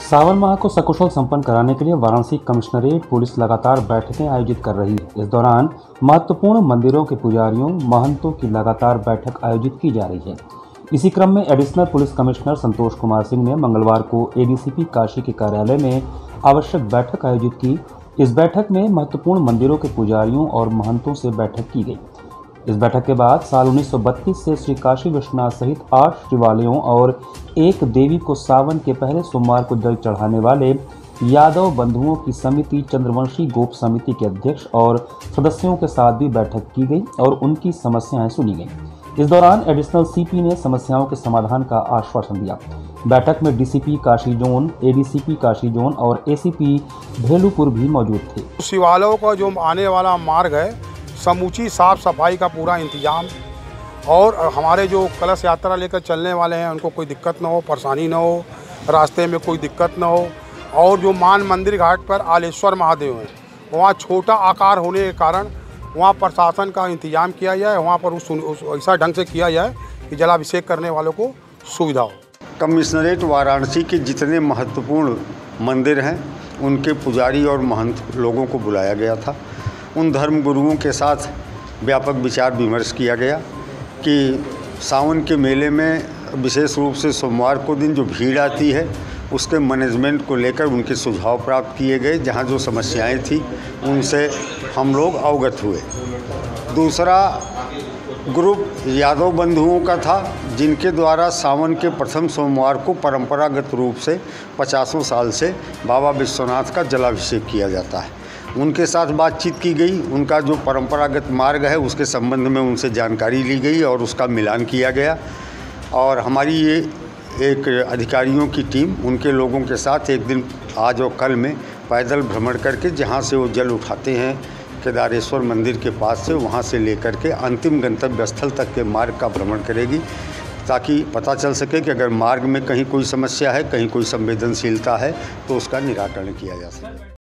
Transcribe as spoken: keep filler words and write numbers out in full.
सावन माह को सकुशल संपन्न कराने के लिए वाराणसी कमिश्नरेट पुलिस लगातार बैठकें आयोजित कर रही है। इस दौरान महत्वपूर्ण मंदिरों के पुजारियों महंतों की लगातार बैठक आयोजित की जा रही है। इसी क्रम में additional police commissioner Santosh Kumar Singh ने मंगलवार को एडीसीपी काशी के कार्यालय में आवश्यक बैठक आयोजित की। इस बैठक में महत्वपूर्ण मंदिरों के पुजारियों और महंतों से बैठक की गई। इस बैठक के बाद साल उन्नीस सौ बत्तीस से श्री काशी विश्वनाथ सहित आठ शिवालयों और एक देवी को सावन के पहले सोमवार को जल चढ़ाने वाले यादव बंधुओं की समिति चंद्रवंशी गोप समिति के अध्यक्ष और सदस्यों के साथ भी बैठक की गई और उनकी समस्याएं सुनी गईं। इस दौरान एडिशनल सीपी ने समस्याओं के समाधान का आश्वासन दिया। बैठक में DCP Kashi zone, ADCP Kashi zone और एसीपी भेलूपुर भी मौजूद थे। शिवालयों का जो आने वाला मार्ग है, समूची साफ सफाई का पूरा इंतजाम और हमारे जो कलश यात्रा लेकर चलने वाले हैं उनको कोई दिक्कत ना हो, परेशानी ना हो, रास्ते में कोई दिक्कत ना हो। और जो मान मंदिर घाट पर आलेश्वर महादेव हैं, वहाँ छोटा आकार होने के कारण वहाँ प्रशासन का इंतजाम किया जाए, वहाँ पर उस, उस ऐसा ढंग से किया जाए कि जलाभिषेक करने वालों को सुविधा हो। कमिश्नरेट वाराणसी के जितने महत्वपूर्ण मंदिर हैं उनके पुजारी और महंत लोगों को बुलाया गया था। उन धर्म गुरुओं के साथ व्यापक विचार विमर्श किया गया कि सावन के मेले में विशेष रूप से सोमवार को दिन जो भीड़ आती है उसके मैनेजमेंट को लेकर उनके सुझाव प्राप्त किए गए। जहां जो समस्याएं थी उनसे हम लोग अवगत हुए। दूसरा ग्रुप यादव बंधुओं का था, जिनके द्वारा सावन के प्रथम सोमवार को परंपरागत रूप से पचासों साल से बाबा विश्वनाथ का जलाभिषेक किया जाता है। उनके साथ बातचीत की गई, उनका जो परंपरागत मार्ग है उसके संबंध में उनसे जानकारी ली गई और उसका मिलान किया गया। और हमारी ये एक अधिकारियों की टीम उनके लोगों के साथ एक दिन आज और कल में पैदल भ्रमण करके जहाँ से वो जल उठाते हैं केदारेश्वर मंदिर के पास से, वहाँ से लेकर के अंतिम गंतव्य स्थल तक के मार्ग का भ्रमण करेगी, ताकि पता चल सके कि अगर मार्ग में कहीं कोई समस्या है, कहीं कोई संवेदनशीलता है तो उसका निराकरण किया जा सके।